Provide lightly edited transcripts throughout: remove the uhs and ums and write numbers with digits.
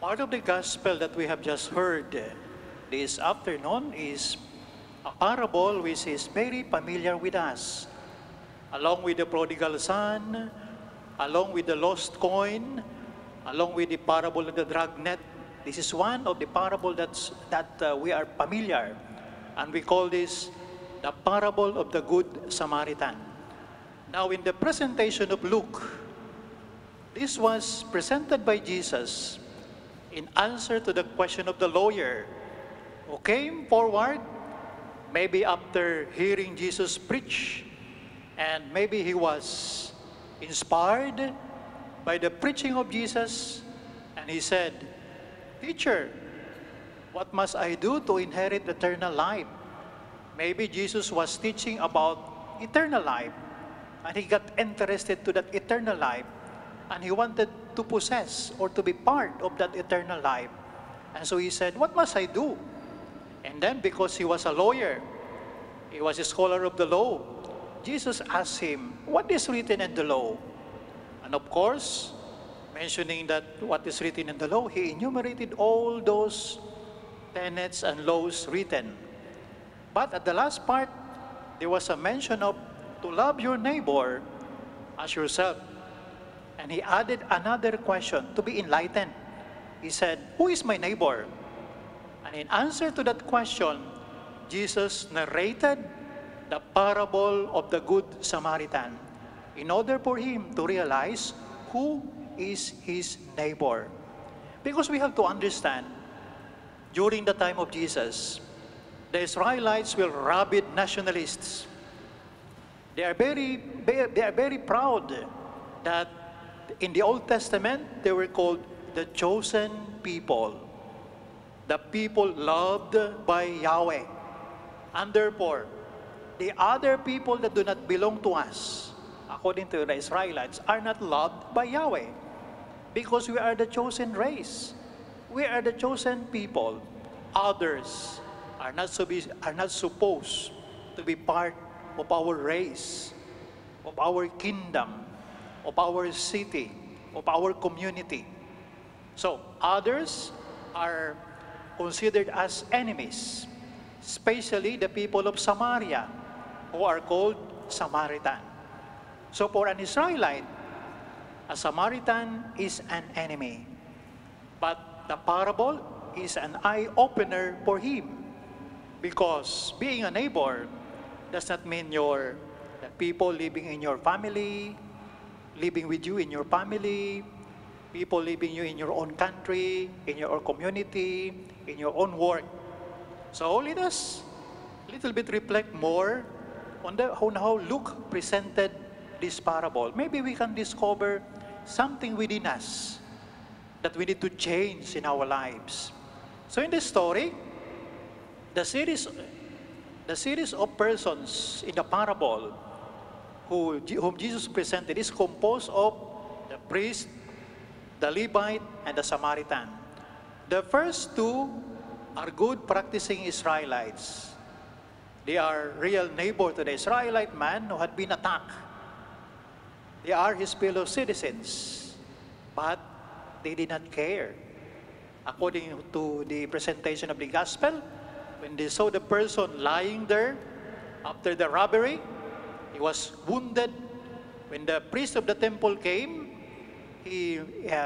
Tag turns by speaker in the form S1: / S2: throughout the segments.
S1: Part of the gospel that we have just heard this afternoon is a parable which is very familiar with us. Along with the prodigal son, along with the lost coin, along with the parable of the dragnet, this is one of the parables that we are familiar. And we call this the parable of the Good Samaritan. Now in the presentation of Luke, this was presented by Jesus in answer to the question of the lawyer who came forward, maybe after hearing Jesus preach, and maybe he was inspired by the preaching of Jesus, and he said, "Teacher, what must I do to inherit eternal life?" Maybe Jesus was teaching about eternal life, and he got interested to that eternal life, and he wanted to possess or to be part of that eternal life. And so he said, "What must I do?" And then because he was a lawyer, he was a scholar of the law, Jesus asked him, "What is written in the law?" And of course, mentioning that what is written in the law, he enumerated all those tenets and laws written. But at the last part, there was a mention of to love your neighbor as yourself. And he added another question to be enlightened. He said, "Who is my neighbor?" And in answer to that question, Jesus narrated the parable of the Good Samaritan in order for him to realize who is his neighbor. Because we have to understand, during the time of Jesus, the Israelites were rabid nationalists. They are very proud that in the Old Testament, they were called the chosen people, the people loved by Yahweh. And therefore, the other people that do not belong to us, according to the Israelites, are not loved by Yahweh because we are the chosen race. We are the chosen people. Others are not supposed to be part of our race, of our kingdom, of our city, of our community. So others are considered as enemies, especially the people of Samaria, who are called Samaritan. So for an Israelite, a Samaritan is an enemy. But the parable is an eye-opener for him, because being a neighbor does not mean the people living in your family, living with you in your family, people living you in your own country, in your own community, in your own work. So let us a little bit reflect more on how Luke presented this parable. Maybe we can discover something within us that we need to change in our lives. So in this story, the series of persons in the parable whom Jesus presented is composed of the priest, the Levite, and the Samaritan. The first two are good practicing Israelites. They are real neighbor to the Israelite man who had been attacked. They are his fellow citizens, but they did not care. According to the presentation of the gospel, when they saw the person lying there after the robbery, he was wounded. When the priest of the temple came, he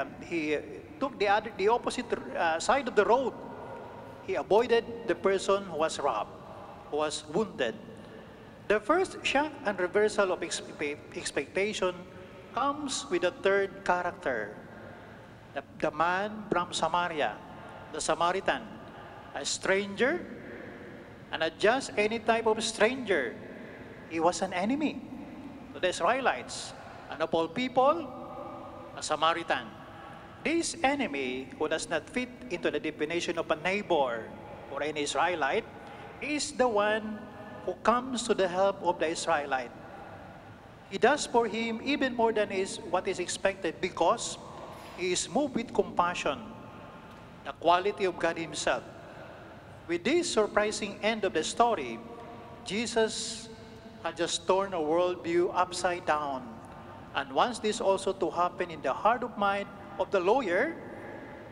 S1: took the opposite side of the road. He avoided the person who was robbed, who was wounded. The first shock and reversal of expectation comes with the third character, the man from Samaria, the Samaritan, a stranger, and not just any type of stranger. He was an enemy to the Israelites, and of all people, a Samaritan. This enemy, who does not fit into the definition of a neighbor or an Israelite, is the one who comes to the help of the Israelite. He does for him even more than what is expected, because he is moved with compassion, the quality of God himself. With this surprising end of the story, Jesus had just turned a worldview upside down, and wants this also to happen in the heart of mind of the lawyer,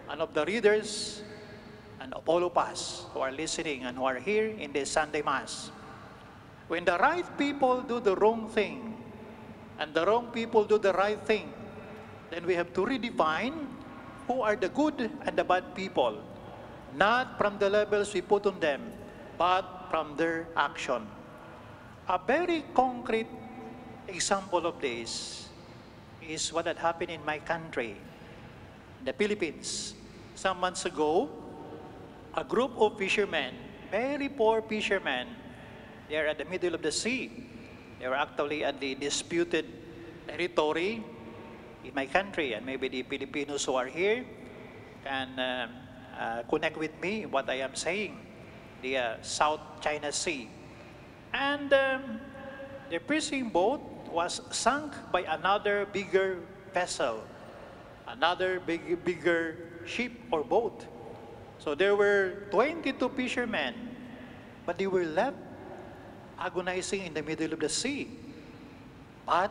S1: and of the readers, and of all of us who are listening and who are here in this Sunday Mass. When the right people do the wrong thing, and the wrong people do the right thing, then we have to redefine who are the good and the bad people, not from the labels we put on them, but from their action. A very concrete example of this is what had happened in my country, the Philippines. Some months ago, a group of fishermen, very poor fishermen, they are at the middle of the sea. They were actually at the disputed territory in my country, and maybe the Filipinos who are here can connect with me what I am saying, the South China Sea. And the fishing boat was sunk by another bigger vessel, another bigger ship or boat. So there were 22 fishermen, but they were left agonizing in the middle of the sea. But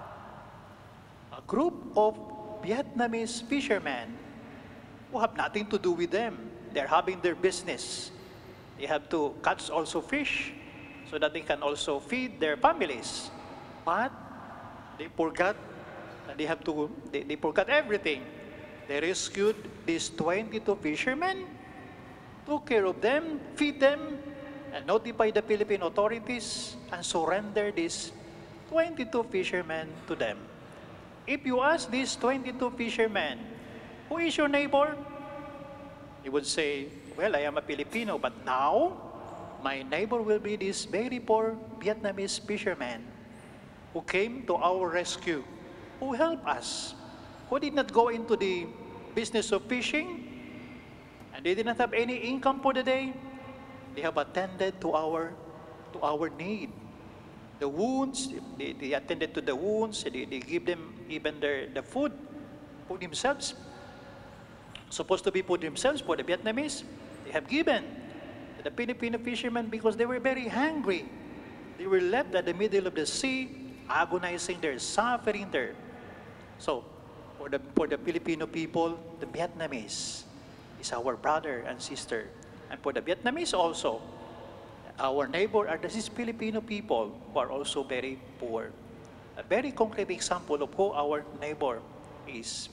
S1: a group of Vietnamese fishermen who have nothing to do with them, they're having their business. They have to catch also fish so that they can also feed their families. But they forgot, and they forgot everything. They rescued these 22 fishermen, took care of them, feed them, and notified the Philippine authorities and surrendered these 22 fishermen to them. If you ask these 22 fishermen, who is your neighbor? He would say, well, I am a Filipino, but now my neighbor will be this very poor Vietnamese fisherman who came to our rescue, who helped us, who did not go into the business of fishing, and they did not have any income for the day. They have attended to our need. The wounds, they attended to the wounds, they give them even the food for themselves. Supposed to be for themselves, for the Vietnamese. They have given to the Filipino fishermen because they were very hungry. They were left at the middle of the sea, agonizing there, suffering there. So, for the Filipino people, the Vietnamese is our brother and sister. And for the Vietnamese also, our neighbor are these Filipino people who are also very poor. A very concrete example of who our neighbor is.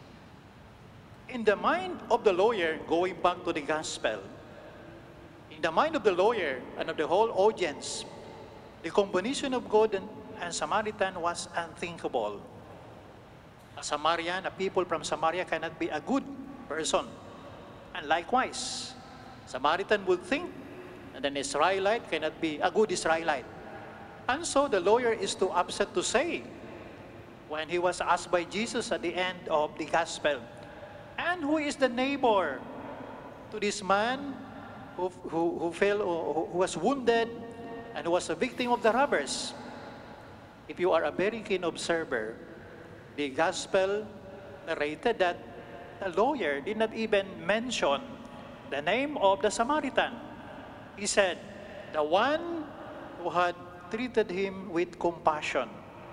S1: In the mind of the lawyer, going back to the gospel, in the mind of the lawyer and of the whole audience, the combination of God and Samaritan was unthinkable. A Samaritan, a people from Samaria cannot be a good person. And likewise, Samaritan would think that an Israelite cannot be a good Israelite. And so the lawyer is too upset to say, when he was asked by Jesus at the end of the gospel, and who is the neighbor to this man who fell, or who was wounded, and who was a victim of the robbers? If you are a very keen observer, the gospel narrated that the lawyer did not even mention the name of the Samaritan. He said, the one who had treated him with compassion.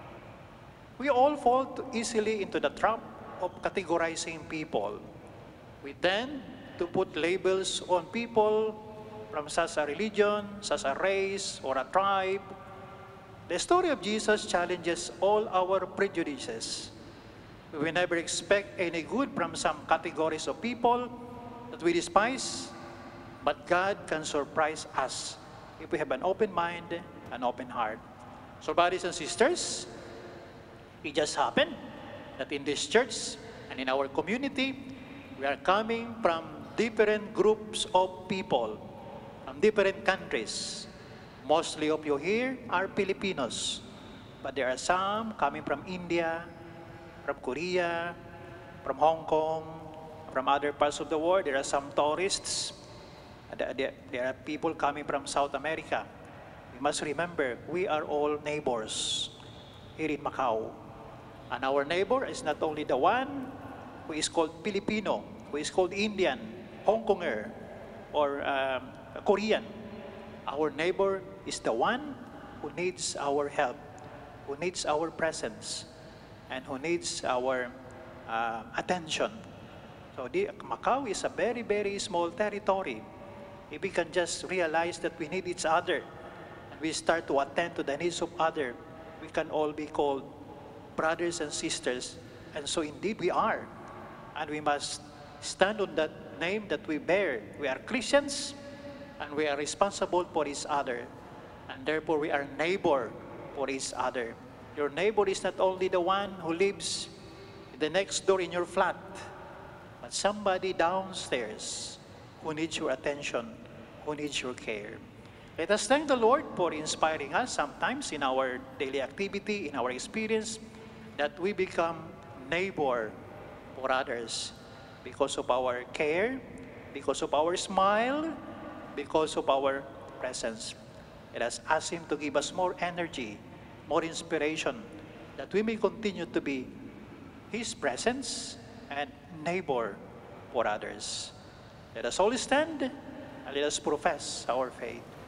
S1: We all fall easily into the trap of categorizing people. We tend to put labels on people from such a religion, such a race, or a tribe. The story of Jesus challenges all our prejudices. We will never expect any good from some categories of people that we despise, but God can surprise us if we have an open mind, an open heart. So, brothers and sisters, it just happened that in this church and in our community, we are coming from different groups of people, from different countries. Mostly of you here are Filipinos, but there are some coming from India, from Korea, from Hong Kong, from other parts of the world. There are some tourists. There are people coming from South America. We must remember, we are all neighbors here in Macau. And our neighbor is not only the one who is called Filipino, who is called Indian, Hong Konger, or Korean. Our neighbor is the one who needs our help, who needs our presence, and who needs our attention. So Macau is a very, very small territory. If we can just realize that we need each other, and we start to attend to the needs of others, we can all be called brothers and sisters. And so indeed we are. And we must stand on that name that we bear. We are Christians, and we are responsible for each other. And therefore we are neighbor for each other. Your neighbor is not only the one who lives the next door in your flat, but somebody downstairs who needs your attention, who needs your care. Let us thank the Lord for inspiring us sometimes in our daily activity, in our experience, that we become neighbor for others because of our care, because of our smile, because of our presence. Let us ask Him to give us more energy, more inspiration, that we may continue to be His presence and neighbor for others. Let us all stand and let us profess our faith.